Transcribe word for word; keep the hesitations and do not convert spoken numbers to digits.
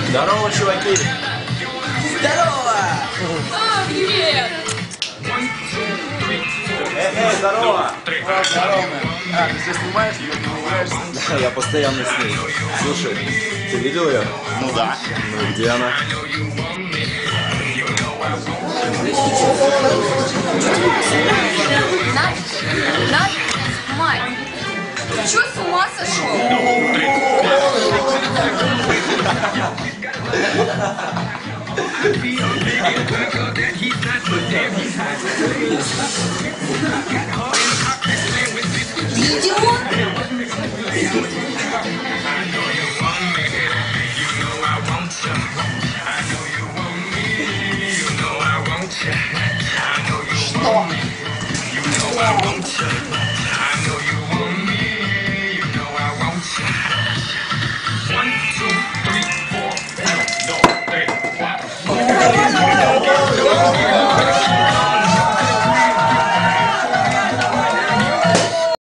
Здорово, чуваки! Здорово! А, привет! Эй, эй, здорово! Здорово, мэн. А, ты все снимаешь, ты не играешься? Да, я постоянно с ней. Слушай, ты видел ее? Ну да. Ну, где она? Надь, Надь, мать, ты чё, с ума сошел? Ты идиот?